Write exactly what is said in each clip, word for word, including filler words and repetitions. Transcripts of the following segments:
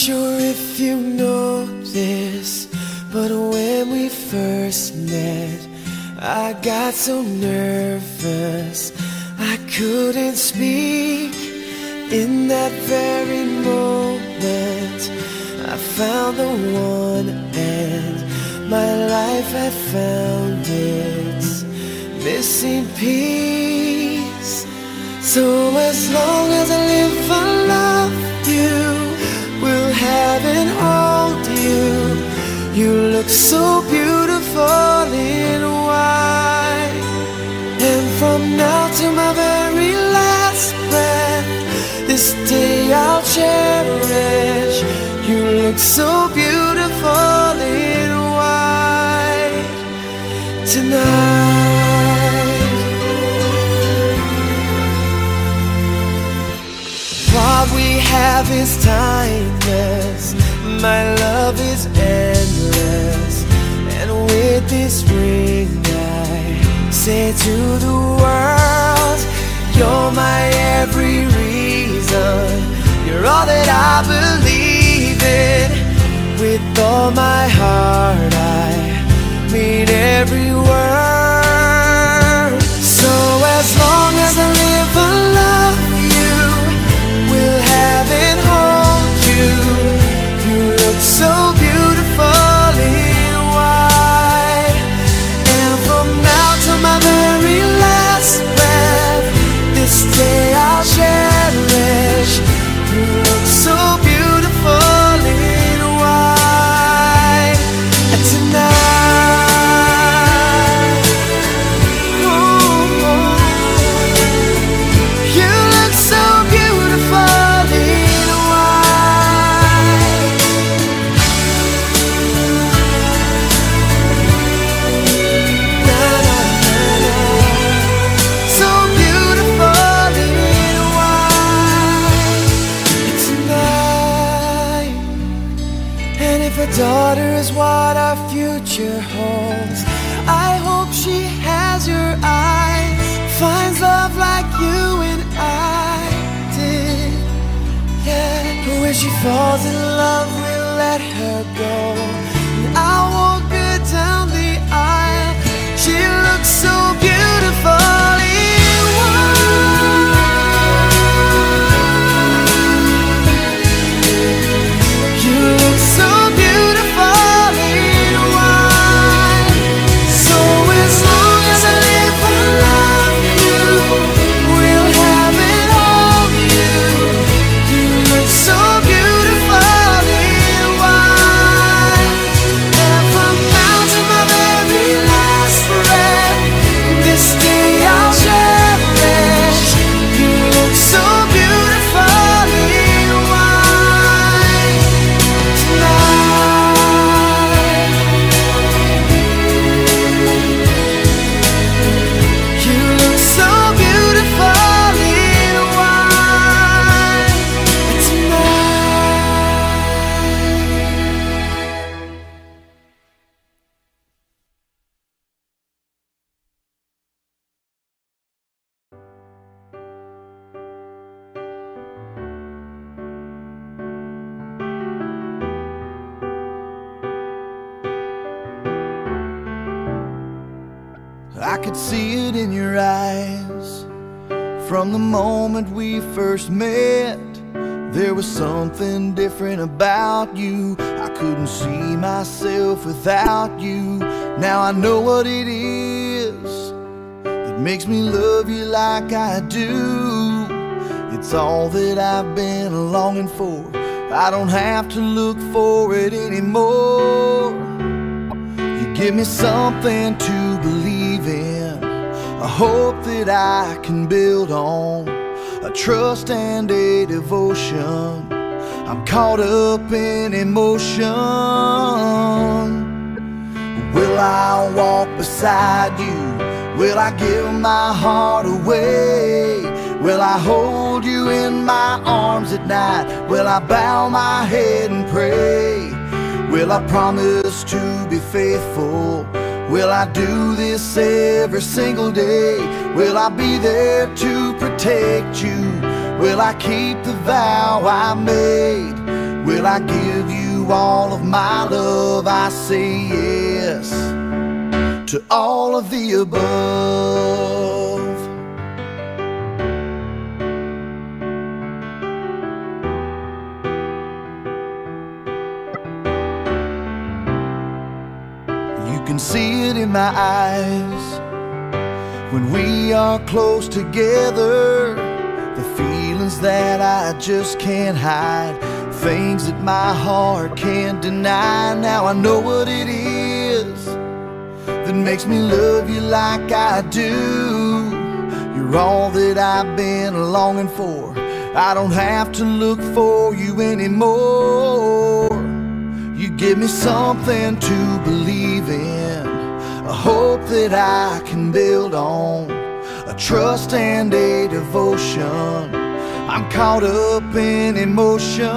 sure if you know this, but when we first met, I got so nervous I couldn't speak. In that very moment I found the one, and my life had found its missing piece. So as long as I live, I love you, will have and hold you. You look so beautiful in white, and from now to my very last breath, this day I'll cherish. You look so beautiful in white tonight. What we have is timeless, my love is endless, and with this ring I say to the world, you're my every reason, you're all that I believe in. With all my heart I mean every word. So as long as I live, I love you, will have and hold you. You look so beautiful in white, and from now to my very last breath, this day I'll cherish. You look so beautiful in white tonight. Ooh, you look so beautiful in white. Na, na, na, na. So beautiful in white tonight. And if a daughter is what our future holds, I hope she has your eyes, finds love like you and I did. Yeah, but when she falls in love, we'll let her go, and I'll walk her down the aisle. She looks so beautiful in white. You look so beautiful in white. So as long as I live, I love you, will have and hold you. You look so beautiful in white, and from now to my very last breath, this day I'll cherish. You look so beautiful in white tonight. You look so beautiful in white tonight. I could see it in your eyes from the moment we first met. There was something different about you. I couldn't see myself without you. Now I know what it is that makes me love you like I do. It's all that I've been longing for. I don't have to look for it anymore. You give me something to believe in, a hope that I can build on, a trust and a devotion. I'm caught up in emotion. Will I walk beside you? Will I give my heart away? Will I hold you in my arms at night? Will I bow my head and pray? Will I promise to be faithful? Will I do this every single day? Will I be there to protect you? Will I keep the vow I made? Will I give you all of my love? I say yes to all of the above. You can see it in my eyes when we are close together, the feelings that I just can't hide, things that my heart can't deny. Now I know what it is that makes me love you like I do. You're all that I've been longing for. I don't have to look for you anymore. You give me something to believe in, a hope that I can build on, a trust and a devotion. I'm caught up in emotion.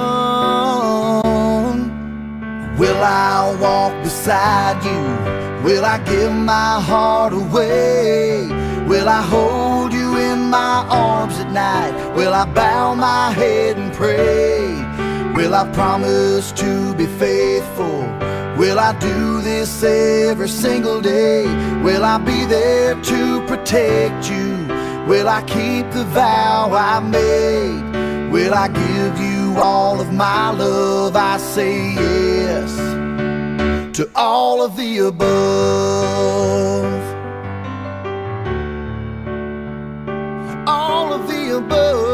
Will I walk beside you? Will I give my heart away? Will I hold you in my arms at night? Will I bow my head and pray? Will I promise to be faithful? Will I do this every single day? Will I be there to protect you? Will I keep the vow I made? Will I give you all of my love? I say yes to all of the above. All of the above.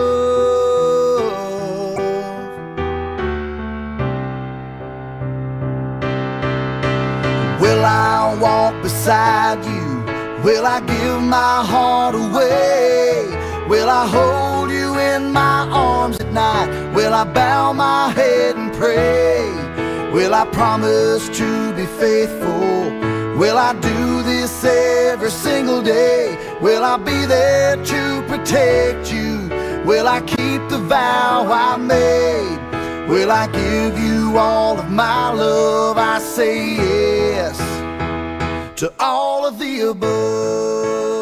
Will I walk beside you? Will I give my heart away? Will I hold you in my arms at night? Will I bow my head and pray? Will I promise to be faithful? Will I do this every single day? Will I be there to protect you? Will I keep the vow I made? Will I give you all of my love? I say yes to all of the above.